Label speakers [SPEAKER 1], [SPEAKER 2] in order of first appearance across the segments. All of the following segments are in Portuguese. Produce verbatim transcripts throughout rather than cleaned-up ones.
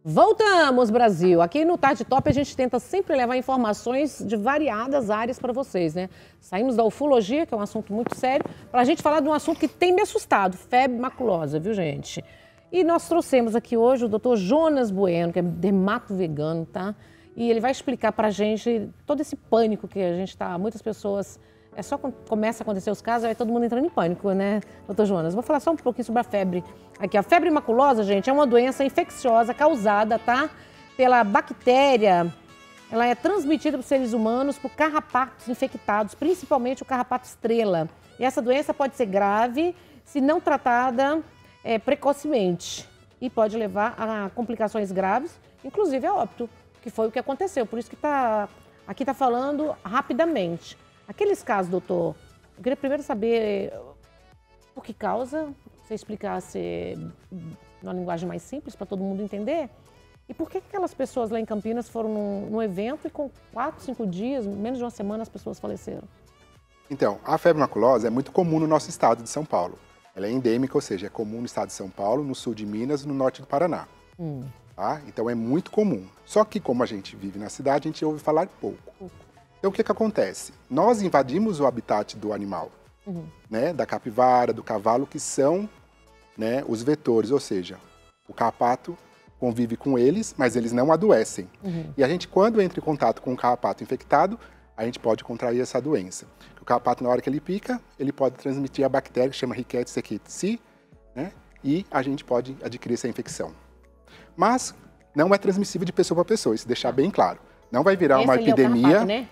[SPEAKER 1] Voltamos, Brasil! Aqui no Tarde Top a gente tenta sempre levar informações de variadas áreas para vocês, né? Saímos da ufologia, que é um assunto muito sério, para a gente falar de um assunto que tem me assustado, febre maculosa, viu, gente? E nós trouxemos aqui hoje o doutor Jonas Bueno, que é dermato vegano, tá? E ele vai explicar para a gente todo esse pânico que a gente tá, muitas pessoas... É só quando começa a acontecer os casos, aí todo mundo entrando em pânico, né, doutor Jonas? Vou falar só um pouquinho sobre a febre. Aqui, a febre maculosa, gente, é uma doença infecciosa causada, tá? Pela bactéria. Ela é transmitida para os seres humanos por carrapatos infectados, principalmente o carrapato estrela. E essa doença pode ser grave se não tratada é, precocemente. E pode levar a complicações graves, inclusive a óbito, que foi o que aconteceu. Por isso que tá, aqui está falando rapidamente. Aqueles casos, doutor, eu queria primeiro saber por que causa, você explicasse numa linguagem mais simples para todo mundo entender, e por que aquelas pessoas lá em Campinas foram num, num evento e com quatro, cinco dias, menos de uma semana, as pessoas faleceram?
[SPEAKER 2] Então, a febre maculosa é muito comum no nosso estado de São Paulo. Ela é endêmica, ou seja, é comum no estado de São Paulo, no sul de Minas e no norte do Paraná. Hum. Tá? Então é muito comum. Só que como a gente vive na cidade, a gente ouve falar pouco. pouco. Então, o que, que acontece? Nós invadimos o habitat do animal, uhum. né? Da capivara, do cavalo, que são, né, os vetores, ou seja, o carrapato convive com eles, mas eles não adoecem. Uhum. E a gente, quando entra em contato com um carrapato infectado, a gente pode contrair essa doença. O carrapato, na hora que ele pica, ele pode transmitir a bactéria que chama Rickettsia saketi, né? E a gente pode adquirir essa infecção. Mas não é transmissível de pessoa para pessoa, isso deixar bem claro. Não vai virar
[SPEAKER 1] Esse
[SPEAKER 2] uma epidemia...
[SPEAKER 1] É o carrapato, né?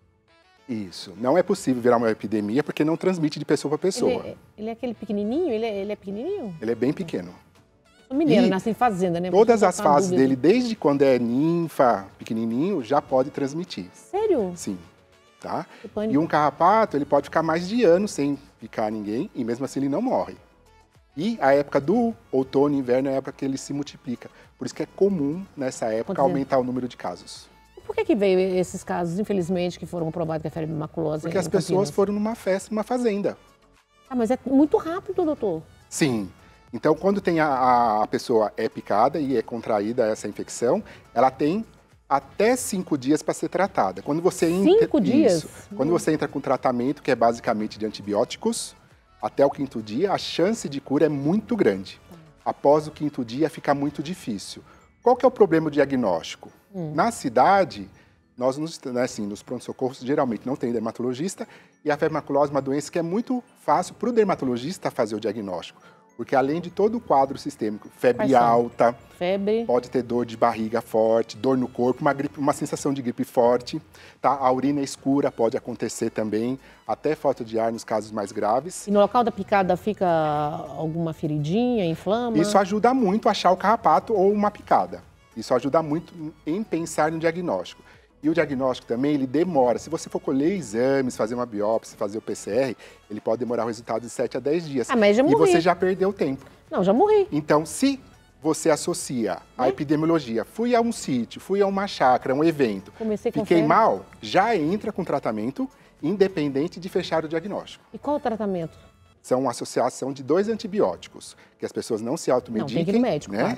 [SPEAKER 2] Isso. Não é possível virar uma epidemia porque não transmite de pessoa para pessoa.
[SPEAKER 1] Ele é, ele é aquele pequenininho? Ele é, ele é pequenininho?
[SPEAKER 2] Ele é bem pequeno.
[SPEAKER 1] O mineiro nasce em fazenda, né?
[SPEAKER 2] Todas as fases dele, desde quando é ninfa, pequenininho, já pode transmitir.
[SPEAKER 1] Sério?
[SPEAKER 2] Sim. Tá? E um carrapato, ele pode ficar mais de anos sem picar ninguém e mesmo assim ele não morre. E a época do outono e inverno é a época que ele se multiplica. Por isso que é comum, nessa época, aumentar o número de casos.
[SPEAKER 1] Por que que veio esses casos, infelizmente, que foram comprovados que é febre maculosa?
[SPEAKER 2] Porque as pessoas foram numa festa, numa fazenda.
[SPEAKER 1] Ah, mas é muito rápido, doutor.
[SPEAKER 2] Sim. Então, quando tem a, a pessoa é picada e é contraída essa infecção, ela tem até cinco dias para ser tratada. Quando você
[SPEAKER 1] cinco dias?
[SPEAKER 2] Isso. Quando você entra com tratamento, que é basicamente de antibióticos, até o quinto dia, a chance de cura é muito grande. Após o quinto dia, fica muito difícil. Qual que é o problema do diagnóstico? Hum. Na cidade, nós nos, né, assim, nos pronto-socorros geralmente não tem dermatologista e a febre maculosa é uma doença que é muito fácil para o dermatologista fazer o diagnóstico. Porque além de todo o quadro sistêmico, febre alta,
[SPEAKER 1] febre.
[SPEAKER 2] Pode ter dor de barriga forte, dor no corpo, uma, gripe, uma sensação de gripe forte, tá? A urina escura pode acontecer também, até falta de ar nos casos mais graves.
[SPEAKER 1] E no local da picada fica alguma feridinha, inflama?
[SPEAKER 2] Isso ajuda muito a achar o carrapato ou uma picada. Isso ajuda muito em pensar no diagnóstico. E o diagnóstico também, ele demora. Se você for colher exames, fazer uma biópsia, fazer o P C R, ele pode demorar o resultado de sete a dez dias.
[SPEAKER 1] Ah, mas já morri.
[SPEAKER 2] E você já perdeu tempo.
[SPEAKER 1] Não, já morri.
[SPEAKER 2] Então, se você associa a é? epidemiologia, fui a um sítio, fui a uma chácara, um evento,
[SPEAKER 1] Comecei com
[SPEAKER 2] fiquei
[SPEAKER 1] febre.
[SPEAKER 2] mal, já entra com tratamento, independente de fechar o diagnóstico.
[SPEAKER 1] E qual o tratamento?
[SPEAKER 2] São uma associação de dois antibióticos, que as pessoas não se automediquem.
[SPEAKER 1] Não, tem que ir no médico,
[SPEAKER 2] né?
[SPEAKER 1] Claro.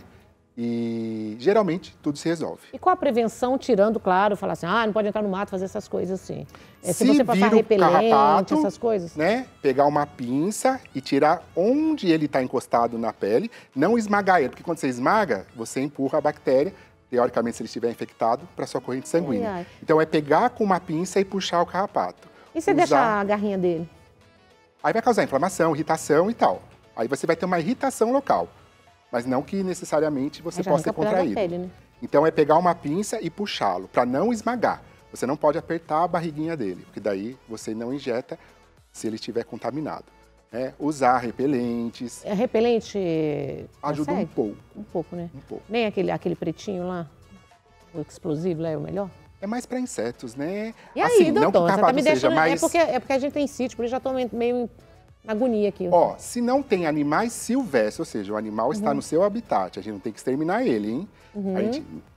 [SPEAKER 2] E geralmente tudo se resolve.
[SPEAKER 1] E qual a prevenção, tirando, claro, falar assim, ah, não pode entrar no mato, fazer essas coisas assim? É, se,
[SPEAKER 2] se
[SPEAKER 1] você passar repelente,
[SPEAKER 2] carrapato,
[SPEAKER 1] essas coisas?
[SPEAKER 2] Né? Pegar uma pinça e tirar onde ele está encostado na pele, não esmagar ele, porque quando você esmaga, você empurra a bactéria, teoricamente se ele estiver infectado, para sua corrente sanguínea. Ai, ai. Então é pegar com uma pinça e puxar o carrapato.
[SPEAKER 1] E você
[SPEAKER 2] Usar...
[SPEAKER 1] deixa a garrinha dele?
[SPEAKER 2] Aí vai causar inflamação, irritação e tal. Aí você vai ter uma irritação local. Mas não que necessariamente você possa ser contraído.
[SPEAKER 1] Pele, né?
[SPEAKER 2] Então é pegar uma pinça e puxá-lo, para não esmagar. Você não pode apertar a barriguinha dele, porque daí você não injeta se ele estiver contaminado. É, usar repelentes.
[SPEAKER 1] É, repelente
[SPEAKER 2] ajuda
[SPEAKER 1] consegue?
[SPEAKER 2] um pouco.
[SPEAKER 1] Um pouco, né?
[SPEAKER 2] Um pouco.
[SPEAKER 1] Nem aquele, aquele pretinho lá, o explosivo lá é o melhor?
[SPEAKER 2] É mais para insetos, né?
[SPEAKER 1] E aí,
[SPEAKER 2] assim,
[SPEAKER 1] doutor,
[SPEAKER 2] não que o
[SPEAKER 1] você tá me deixando...
[SPEAKER 2] mais...
[SPEAKER 1] É porque, é porque a gente tem sítio, por isso já estou meio... agonia aqui.
[SPEAKER 2] Ó, se não tem animais silvestres, ou seja, o animal está
[SPEAKER 1] uhum.
[SPEAKER 2] no seu habitat, a gente não tem que exterminar ele, hein?
[SPEAKER 1] Uhum.
[SPEAKER 2] A gente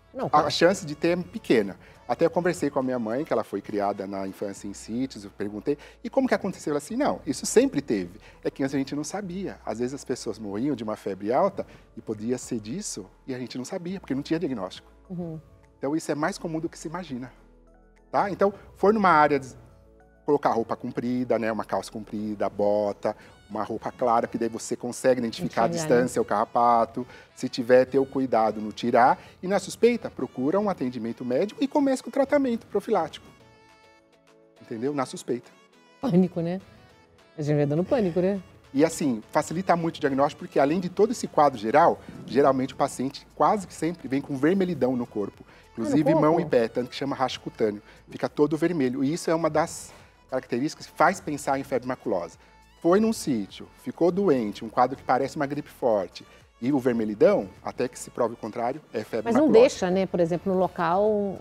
[SPEAKER 1] Não, claro.
[SPEAKER 2] A chance de ter é pequena. Até eu conversei com a minha mãe, que ela foi criada na infância em sítios, eu perguntei, e como que aconteceu? Ela assim, não, isso sempre teve. É que antes a gente não sabia. Às vezes as pessoas morriam de uma febre alta e podia ser disso, e a gente não sabia, porque não tinha diagnóstico. Uhum. Então isso é mais comum do que se imagina. Tá? Então, for numa área de colocar roupa comprida, né, uma calça comprida, bota, uma roupa clara, que daí você consegue identificar a distância, né? O carrapato. Se tiver, ter o cuidado no tirar. E na suspeita, procura um atendimento médico e comece com o tratamento profilático. Entendeu? Na suspeita.
[SPEAKER 1] Pânico, né? A gente vai dando pânico, né?
[SPEAKER 2] E assim, facilita muito o diagnóstico, porque além de todo esse quadro geral, geralmente o paciente quase que sempre vem com vermelhidão no corpo. Inclusive ah, no corpo? Mão e pé, tanto que chama racho cutâneo. Fica todo vermelho. E isso é uma das características que faz pensar em febre maculosa. Foi num sítio, ficou doente, um quadro que parece uma gripe forte, e o vermelhidão, até que se prove o contrário, é febre
[SPEAKER 1] Mas
[SPEAKER 2] maculosa.
[SPEAKER 1] Mas não deixa, né, por exemplo, no local,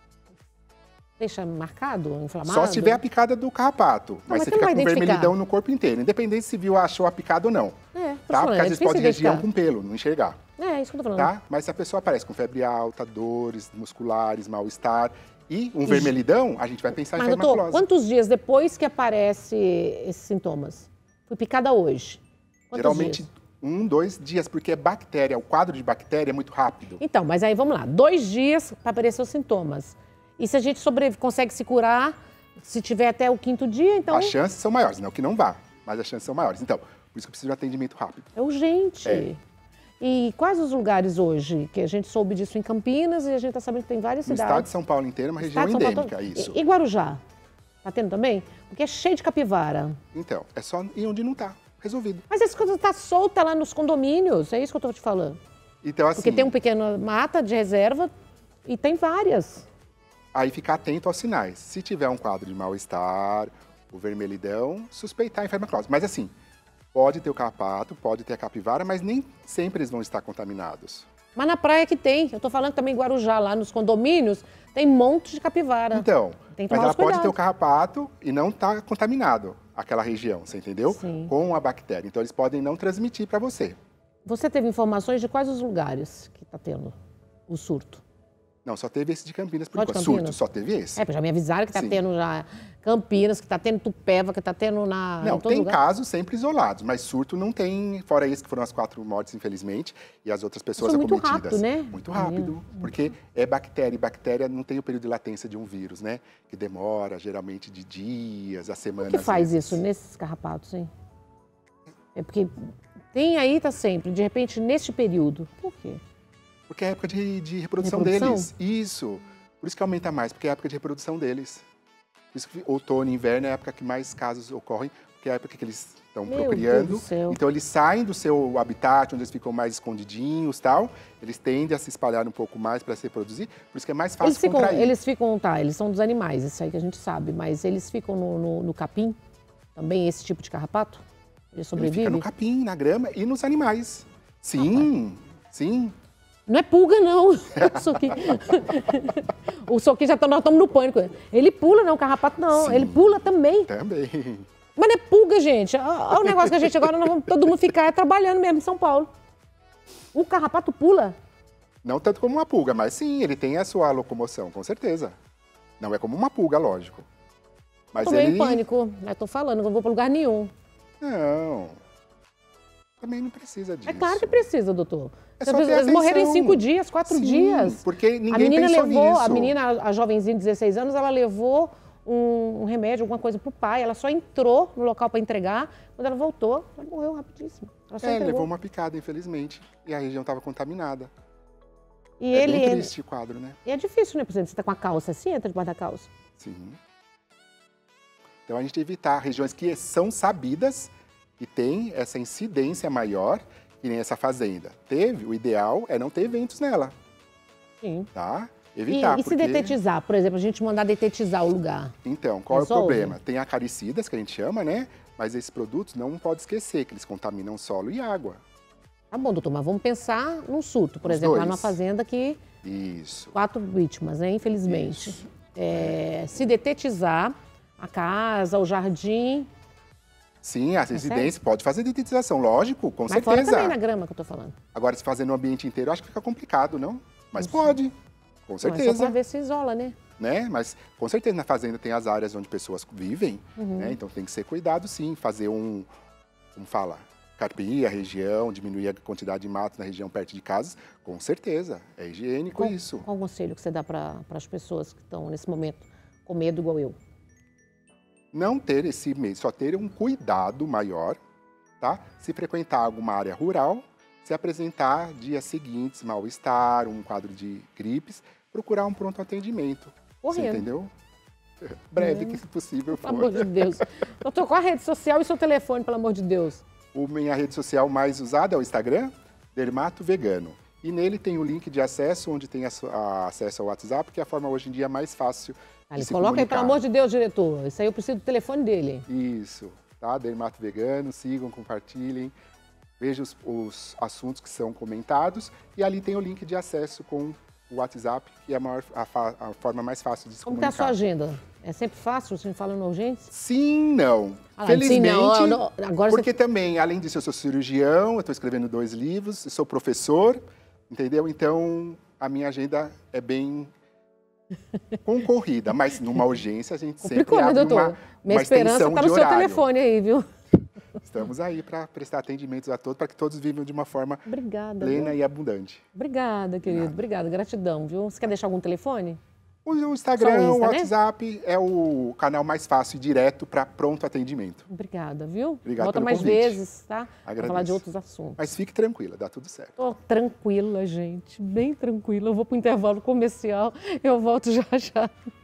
[SPEAKER 1] deixa marcado, inflamado?
[SPEAKER 2] Só se tiver a picada do carrapato, não, mas, mas você fica com vermelhidão no corpo inteiro, independente se viu, achou a picada ou não.
[SPEAKER 1] É,
[SPEAKER 2] tá? Porque
[SPEAKER 1] é
[SPEAKER 2] às vezes pode região com pelo, não enxergar.
[SPEAKER 1] É, isso que eu tô falando.
[SPEAKER 2] Tá? Mas se a pessoa aparece com febre alta, dores musculares, mal-estar e um e... vermelhidão, a gente vai pensar
[SPEAKER 1] mas,
[SPEAKER 2] em febre
[SPEAKER 1] doutor,
[SPEAKER 2] maculosa.
[SPEAKER 1] Quantos dias depois que aparecem esses sintomas? Fui picada hoje. Quantos
[SPEAKER 2] Geralmente
[SPEAKER 1] dias?
[SPEAKER 2] um, dois dias, porque é bactéria, o quadro de bactéria é muito rápido.
[SPEAKER 1] Então, mas aí vamos lá, dois dias para aparecer os sintomas. E se a gente sobrevive, consegue se curar, se tiver até o quinto dia, então...
[SPEAKER 2] As chances são maiores, não que não vá, mas as chances são maiores. Então, por isso que precisa de um atendimento rápido.
[SPEAKER 1] É urgente. É. E quais os lugares hoje? Que a gente soube disso em Campinas e a gente está sabendo que tem várias
[SPEAKER 2] no
[SPEAKER 1] cidades.
[SPEAKER 2] No estado de São Paulo inteiro é uma região endêmica, Paulo... isso.
[SPEAKER 1] E, e Guarujá? Tá tendo também? Porque é cheio de capivara.
[SPEAKER 2] Então, é só ir onde não tá. Resolvido.
[SPEAKER 1] Mas essa coisa tá solta lá nos condomínios, é isso que eu tô te falando.
[SPEAKER 2] Então, assim...
[SPEAKER 1] Porque tem um pequeno mata de reserva e tem várias.
[SPEAKER 2] Aí ficar atento aos sinais. Se tiver um quadro de mal-estar, o vermelhidão, suspeitar em febre maculosa. Mas assim, pode ter o carrapato, pode ter a capivara, mas nem sempre eles vão estar contaminados.
[SPEAKER 1] Mas na praia que tem. Eu tô falando também em Guarujá, lá nos condomínios, tem monte de capivara.
[SPEAKER 2] Então,
[SPEAKER 1] tem que
[SPEAKER 2] mas ela
[SPEAKER 1] cuidado.
[SPEAKER 2] pode ter o carrapato e não tá contaminado aquela região, você entendeu?
[SPEAKER 1] Sim.
[SPEAKER 2] Com a bactéria. Então, eles podem não transmitir para você.
[SPEAKER 1] Você teve informações de quais os lugares que tá tendo o surto?
[SPEAKER 2] Não, só teve esse de Campinas, por
[SPEAKER 1] só
[SPEAKER 2] enquanto. Surto, só teve esse.
[SPEAKER 1] É, já me avisaram que tá Sim. tendo já Campinas, que tá tendo Tupéva, que tá tendo na...
[SPEAKER 2] Não,
[SPEAKER 1] em todo
[SPEAKER 2] tem
[SPEAKER 1] lugar.
[SPEAKER 2] casos sempre isolados, mas surto não tem, fora esse que foram as quatro mortes, infelizmente, e as outras pessoas
[SPEAKER 1] Isso
[SPEAKER 2] acometidas.
[SPEAKER 1] Muito rápido, né?
[SPEAKER 2] Muito rápido, é. porque é bactéria, e bactéria não tem o período de latência de um vírus, né? Que demora, geralmente, de dias a semanas.
[SPEAKER 1] O que faz isso nesses carrapatos, hein? É porque tem aí, tá sempre, de repente, neste período. Por quê?
[SPEAKER 2] Porque é a época de, de reprodução, reprodução deles. Isso. Por isso que aumenta mais, porque é a época de reprodução deles. Por isso que outono e inverno é a época que mais casos ocorrem, porque é a época que eles estão procriando. Então eles saem do seu habitat, onde eles ficam mais escondidinhos e tal. Eles tendem a se espalhar um pouco mais para se reproduzir. Por isso que é mais fácil
[SPEAKER 1] eles ficam,
[SPEAKER 2] contrair.
[SPEAKER 1] Eles ficam, tá, eles são dos animais, isso aí que a gente sabe. Mas eles ficam no, no, no capim, também esse tipo de carrapato? Ele sobrevive?
[SPEAKER 2] Ele fica no capim, na grama e nos animais. Sim, ah, sim.
[SPEAKER 1] Não é pulga, não. O Soquinho, o Soquinho já tá, nós estamos no pânico. Ele pula, não, o carrapato não. Sim, ele pula também.
[SPEAKER 2] Também.
[SPEAKER 1] Mas não é pulga, gente. Olha o negócio que a gente agora, nós vamos todo mundo ficar trabalhando mesmo em São Paulo. O carrapato pula?
[SPEAKER 2] Não tanto como uma pulga, mas sim, ele tem a sua locomoção, com certeza. Não é como uma pulga, lógico. Mas
[SPEAKER 1] tô
[SPEAKER 2] ele...
[SPEAKER 1] meio em pânico. Eu tô falando, não vou para lugar nenhum.
[SPEAKER 2] Não. Também não precisa disso.
[SPEAKER 1] É claro que precisa, doutor.
[SPEAKER 2] É só ter
[SPEAKER 1] Eles morreram em cinco dias, quatro
[SPEAKER 2] Sim,
[SPEAKER 1] dias.
[SPEAKER 2] Porque ninguém
[SPEAKER 1] a menina
[SPEAKER 2] pensou
[SPEAKER 1] levou,
[SPEAKER 2] nisso.
[SPEAKER 1] A menina, a jovenzinha de dezesseis anos, ela levou um, um remédio, alguma coisa pro pai. Ela só entrou no local para entregar. Quando ela voltou, ela morreu rapidíssimo. Ela só
[SPEAKER 2] é,
[SPEAKER 1] entregou.
[SPEAKER 2] levou uma picada, infelizmente. E a região estava contaminada.
[SPEAKER 1] E
[SPEAKER 2] é
[SPEAKER 1] ele,
[SPEAKER 2] bem triste o quadro, né?
[SPEAKER 1] E é difícil, né? Por exemplo, você tá com a calça assim, entra debaixo da calça.
[SPEAKER 2] Sim. Então a gente evitar regiões que são sabidas e tem essa incidência maior, que nem essa fazenda. Teve, o ideal é não ter eventos nela.
[SPEAKER 1] Sim.
[SPEAKER 2] Tá? Evitar,
[SPEAKER 1] E, e
[SPEAKER 2] porque...
[SPEAKER 1] se detetizar, por exemplo, a gente mandar detetizar o lugar?
[SPEAKER 2] Então, qual
[SPEAKER 1] Resolve?
[SPEAKER 2] é o problema? Tem acaricidas, que a gente chama, né? Mas esses produtos não pode esquecer que eles contaminam solo e água.
[SPEAKER 1] Tá bom, doutor, mas vamos pensar num surto, por
[SPEAKER 2] Os
[SPEAKER 1] exemplo,
[SPEAKER 2] dois.
[SPEAKER 1] lá numa fazenda que...
[SPEAKER 2] Isso.
[SPEAKER 1] Quatro vítimas, né? Infelizmente.
[SPEAKER 2] Isso.
[SPEAKER 1] É, se detetizar a casa, o jardim...
[SPEAKER 2] Sim, a residência pode fazer detetização, lógico, com
[SPEAKER 1] Mas
[SPEAKER 2] certeza.
[SPEAKER 1] fora também na grama que eu tô falando.
[SPEAKER 2] Agora, se fazer no ambiente inteiro, acho que fica complicado, não? Mas não pode. Com certeza.
[SPEAKER 1] Não, é só para ver se isola, né?
[SPEAKER 2] Né? Mas com certeza na fazenda tem as áreas onde pessoas vivem,
[SPEAKER 1] Uhum.
[SPEAKER 2] né? Então tem que ser cuidado sim, fazer um, como fala, carpir a região, diminuir a quantidade de mato na região perto de casas, com certeza, é higiênico
[SPEAKER 1] Qual,
[SPEAKER 2] isso.
[SPEAKER 1] qual o conselho que você dá para as pessoas que estão nesse momento com medo igual eu?
[SPEAKER 2] Não ter esse medo, só ter um cuidado maior, tá? Se frequentar alguma área rural, se apresentar dias seguintes, mal-estar, um quadro de gripes, procurar um pronto atendimento. Você
[SPEAKER 1] Correndo.
[SPEAKER 2] entendeu? Breve
[SPEAKER 1] Hum.
[SPEAKER 2] que possível for.
[SPEAKER 1] Pelo amor de Deus. Doutor, qual a rede social e seu telefone, pelo amor de Deus?
[SPEAKER 2] A minha rede social mais usada é o Instagram, Dermato Vegano. E nele tem o link de acesso, onde tem a, a, acesso ao WhatsApp, que é a forma hoje em dia mais fácil
[SPEAKER 1] Ah,
[SPEAKER 2] de
[SPEAKER 1] ele
[SPEAKER 2] se
[SPEAKER 1] coloca
[SPEAKER 2] comunicar.
[SPEAKER 1] aí, pelo amor de Deus, diretor. Isso aí eu preciso do telefone dele.
[SPEAKER 2] Isso, tá? Dermato Vegano, sigam, compartilhem, vejam os, os assuntos que são comentados. E ali tem o link de acesso com o WhatsApp, que é a, maior, a, fa, a forma mais fácil de se
[SPEAKER 1] Como
[SPEAKER 2] comunicar.
[SPEAKER 1] está a sua agenda? É sempre fácil? A gente fala na urgência?
[SPEAKER 2] Sim, não.
[SPEAKER 1] Ah,
[SPEAKER 2] Felizmente,
[SPEAKER 1] sim, não, não. Agora
[SPEAKER 2] porque
[SPEAKER 1] você...
[SPEAKER 2] também, além disso, eu sou cirurgião, eu estou escrevendo dois livros, eu sou professor, entendeu? Então, a minha agenda é bem concorrida, mas numa urgência a gente sempre
[SPEAKER 1] Complicou, né,
[SPEAKER 2] abre
[SPEAKER 1] doutor?
[SPEAKER 2] uma,
[SPEAKER 1] Minha
[SPEAKER 2] uma
[SPEAKER 1] esperança
[SPEAKER 2] extensão
[SPEAKER 1] está
[SPEAKER 2] de
[SPEAKER 1] no seu
[SPEAKER 2] horário.
[SPEAKER 1] telefone aí, viu?
[SPEAKER 2] Estamos aí para prestar atendimentos a todos, para que todos vivam de uma forma
[SPEAKER 1] Obrigada.
[SPEAKER 2] plena
[SPEAKER 1] Viu?
[SPEAKER 2] e abundante.
[SPEAKER 1] Obrigada, querido. Obrigada. Gratidão, viu? Você quer deixar algum telefone?
[SPEAKER 2] O Instagram,
[SPEAKER 1] Só o Insta,
[SPEAKER 2] o
[SPEAKER 1] né?
[SPEAKER 2] WhatsApp é o canal mais fácil e direto para pronto atendimento.
[SPEAKER 1] Obrigada, viu?
[SPEAKER 2] Obrigado
[SPEAKER 1] Volta
[SPEAKER 2] pelo
[SPEAKER 1] mais
[SPEAKER 2] convite.
[SPEAKER 1] vezes, tá? Pra
[SPEAKER 2] Agradeço.
[SPEAKER 1] falar de outros assuntos.
[SPEAKER 2] Mas fique tranquila, dá tudo certo.
[SPEAKER 1] Tô tranquila, gente. Bem tranquila. Eu vou pro intervalo comercial. Eu volto já já.